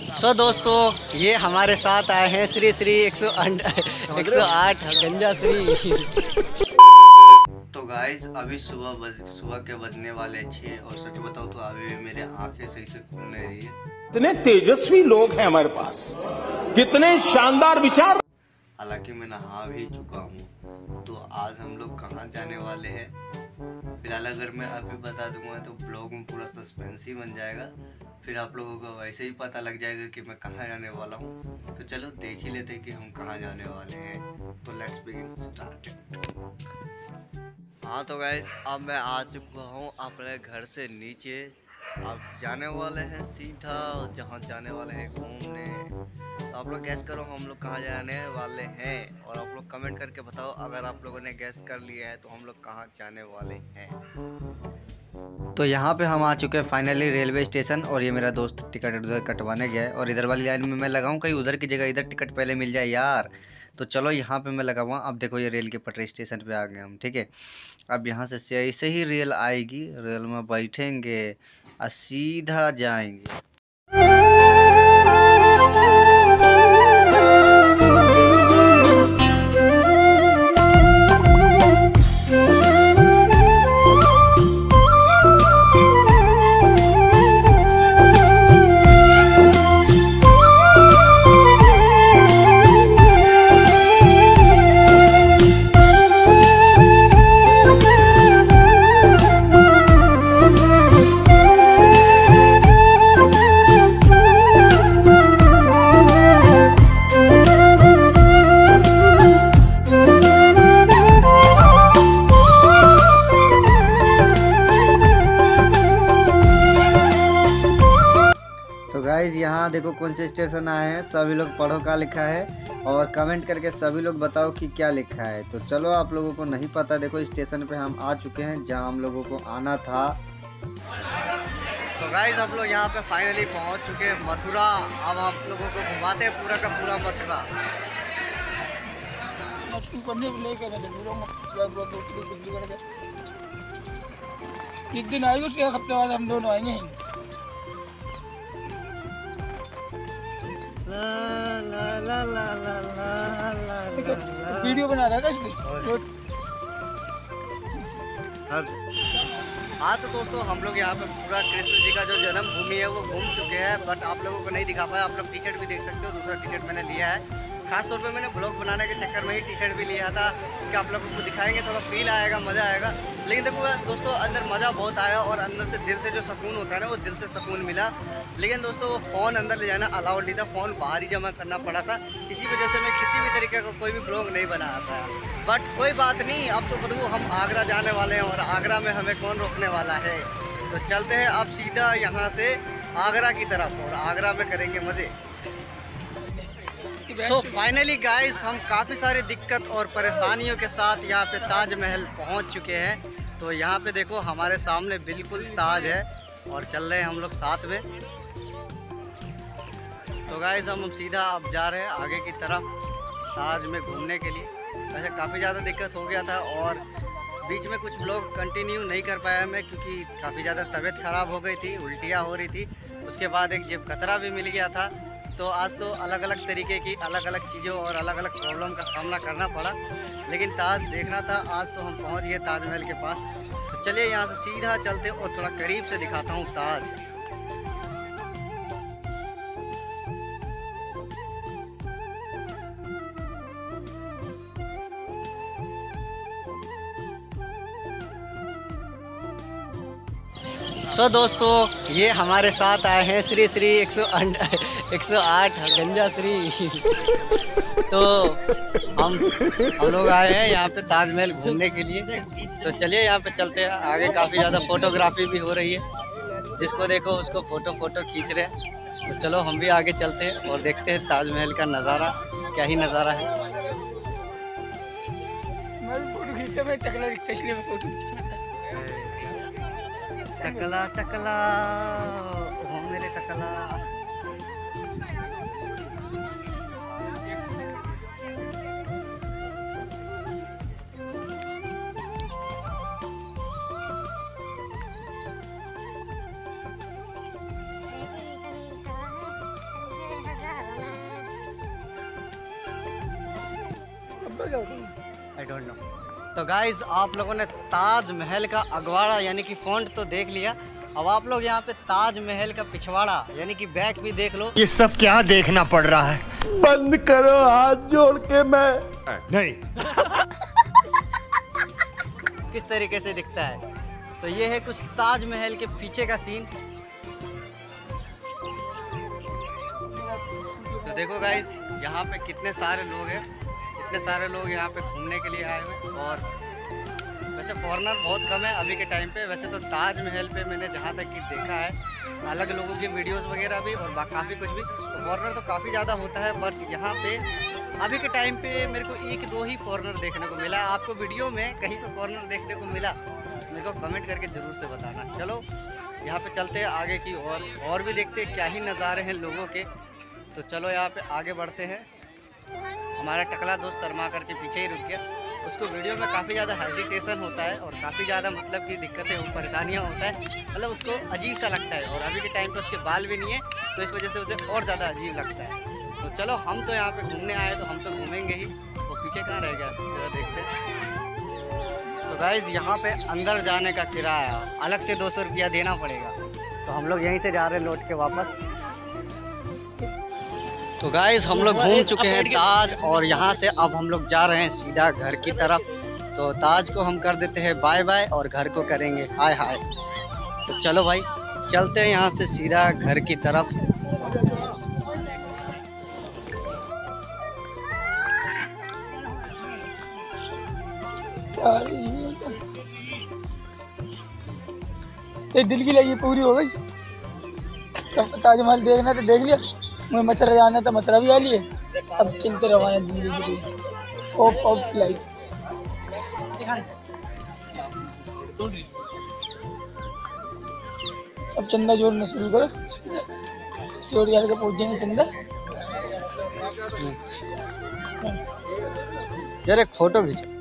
दोस्तों ये हमारे साथ आए हैं श्री श्री 108 गंजा श्री। तो गाइस अभी सुबह के बजने वाले 6 और सच बताओ तो अभी भी मेरे आंखें सही से खुल नहीं रही है। कितने तेजस्वी लोग हैं हमारे पास, कितने शानदार विचार। हालांकि मैं नहा भी चुका हूँ। तो आज हम लोग कहाँ जाने वाले हैं फिलहाल अगर मैं अभी बता दूंगा तो ब्लॉग में पूरा सस्पेंस ही बन जाएगा। फिर आप लोगों को वैसे ही पता लग जाएगा कि मैं कहाँ जाने वाला हूँ। तो चलो देख ही लेते हैं कि हम कहाँ जाने वाले हैं। तो लेट्स बिगिन स्टार्ट। हाँ तो गाइस अब मैं आ चुका हूँ अपने घर से नीचे। अब जाने वाले हैं सीधा जहाँ जाने वाले हैं घूमने। तो आप लोग गैस करो हम लोग कहाँ जाने वाले हैं और आप लोग कमेंट करके बताओ अगर आप लोगों ने गैस कर लिया है तो हम लोग कहाँ जाने वाले हैं। तो यहाँ पे हम आ चुके हैं फाइनली रेलवे स्टेशन और ये मेरा दोस्त टिकट उधर कटवाने गया है और इधर वाली लाइन में मैं लगाऊँ कहीं उधर की जगह इधर टिकट पहले मिल जाए यार। तो चलो यहाँ पे मैं लगाऊँगा। अब देखो ये रेल के पटरी स्टेशन पे आ गए हम, ठीक है। अब यहाँ से ऐसे ही रेल आएगी, रेल में बैठेंगे और सीधा जाएंगे। गाइस यहाँ देखो कौन से स्टेशन आए हैं, सभी लोग पढ़ो क्या लिखा है और कमेंट करके सभी लोग बताओ कि क्या लिखा है। तो चलो आप लोगों को नहीं पता, देखो स्टेशन पे हम आ चुके हैं जहाँ हम लोगों को आना था। तो गाइस आप लोग यहाँ पे फाइनली पहुँच चुके हैं मथुरा। अब आप लोगों को घुमाते हैं पूरा का पूरा मथुरा। एक दिन आएगी उसके एक हफ्ते बाद हम दोनों आएंगे। वीडियो बना रहा है इसकी। हाँ तो दोस्तों हम लोग यहाँ पे पूरा कृष्ण जी का जो जन्मभूमि है वो घूम चुके हैं, बट आप लोगों को नहीं दिखा पाया। आप लोग टी शर्ट भी देख सकते हो, दूसरा टी शर्ट मैंने लिया है। खास तौर पे मैंने ब्लॉग बनाने के चक्कर में ही टी शर्ट भी लिया था कि आप लोगों को दिखाएंगे, थोड़ा फील आएगा, मज़ा आएगा। लेकिन देखो दोस्तों अंदर मज़ा बहुत आया और अंदर से दिल से जो सुकून होता है ना वो दिल से सुकून मिला। लेकिन दोस्तों वो फ़ोन अंदर ले जाना अलाउड नहीं था, फ़ोन बाहर ही जमा करना पड़ा था। इसी वजह से मैं किसी भी तरीके का कोई भी ब्लॉग नहीं बना पाया। बट कोई बात नहीं, अब तो प्रभु हम आगरा जाने वाले हैं और आगरा में हमें कौन रोकने वाला है। तो चलते हैं अब सीधा यहाँ से आगरा की तरफ और आगरा में करेंगे मज़े। सो फाइनली गाइस हम काफ़ी सारी दिक्कत और परेशानियों के साथ यहाँ पे ताजमहल पहुँच चुके हैं। तो यहाँ पे देखो हमारे सामने बिल्कुल ताज है और चल रहे हैं हम लोग साथ में। तो गाइस हम सीधा अब जा रहे हैं आगे की तरफ ताज में घूमने के लिए। वैसे काफ़ी ज़्यादा दिक्कत हो गया था और बीच में कुछ ब्लॉग कंटिन्यू नहीं कर पाया मैं, क्योंकि काफ़ी ज़्यादा तबीयत ख़राब हो गई थी, उल्टियाँ हो रही थी। उसके बाद एक जेब कतरा भी मिल गया था। तो आज तो अलग अलग तरीके की अलग अलग चीज़ों और अलग अलग प्रॉब्लम का सामना करना पड़ा, लेकिन ताज देखना था। आज तो हम पहुंच गए ताजमहल के पास। तो चलिए यहाँ से सीधा चलते और थोड़ा करीब से दिखाता हूँ ताज। दोस्तों ये हमारे साथ आए हैं श्री श्री 108 गंजा श्री। तो हम लोग आए हैं यहाँ पे ताजमहल घूमने के लिए। तो चलिए यहाँ पे चलते हैं आगे। काफ़ी ज़्यादा फोटोग्राफी भी हो रही है, जिसको देखो उसको फोटो खींच रहे हैं। तो चलो हम भी आगे चलते हैं और देखते हैं ताजमहल का नज़ारा, क्या ही नज़ारा है। टकला टकला ओ मेरे टकला। I don't know. तो गाइज आप लोगों ने ताजमहल का अगवाड़ा यानी कि फ्रंट तो देख लिया, अब आप लोग यहाँ पे ताजमहल का पिछवाड़ा यानी कि बैक भी देख लो। ये सब क्या देखना पड़ रहा है? बंद करो हाथ जोड़ के मैं नहीं। किस तरीके से दिखता है। तो ये है कुछ ताजमहल के पीछे का सीन। तो देखो गाइज यहाँ पे कितने सारे लोग हैं, इतने सारे लोग यहाँ पे घूमने के लिए आए हुए। और वैसे फॉरेनर बहुत कम है अभी के टाइम पे। वैसे तो ताजमहल पे मैंने जहाँ तक कि देखा है अलग लोगों की वीडियोस वगैरह भी और काफ़ी कुछ भी, तो फॉरेनर तो काफ़ी ज़्यादा होता है। बट यहाँ पे अभी के टाइम पे मेरे को 1-2 ही फॉरेनर देखने को मिला। आपको वीडियो में कहीं पे फॉरेनर देखने को मिला मेरे को कमेंट करके ज़रूर से बताना। चलो यहाँ पे चलते हैं आगे की और भी देखते हैं क्या ही नज़ारे हैं लोगों के। तो चलो यहाँ पे आगे बढ़ते हैं। हमारा टकला दोस्त शर्मा करके पीछे ही रुक गया। उसको वीडियो में काफ़ी ज़्यादा हेजिटेशन होता है और काफ़ी ज़्यादा मतलब कि दिक्कतें परेशानियाँ होता है, मतलब उसको अजीब सा लगता है। और अभी के टाइम पे उसके बाल भी नहीं है तो इस वजह से उसे और ज़्यादा अजीब लगता है। तो चलो हम तो यहाँ पे घूमने आए तो हम तो घूमेंगे ही। वो पीछे कहाँ रह गया जरा देखते हैं। तो गाइज यहाँ पे अंदर जाने का किराया अलग से 200 रुपया देना पड़ेगा। तो हम लोग यहीं से जा रहे हैं लौट के वापस। तो गाइज हम लोग घूम चुके हैं ताज और यहाँ से अब हम लोग जा रहे हैं सीधा घर की तरफ। तो ताज को हम कर देते हैं बाय बाय और घर को करेंगे हाय हाय। तो चलो भाई चलते हैं यहाँ से सीधा घर की तरफ। एक दिल की लगी पूरी हो गई। ताजमहल देखना तो देख लिया, मुझे मथुरा जाना था मथुरा भी आ लिए। अब चलते रवाना दिल्ली की ऑफ फ्लाइट। अब चंदा जोड़ना शुरू करो, जोड़ के पहुंच जाएंगे चंदा। यार एक फोटो खींचो।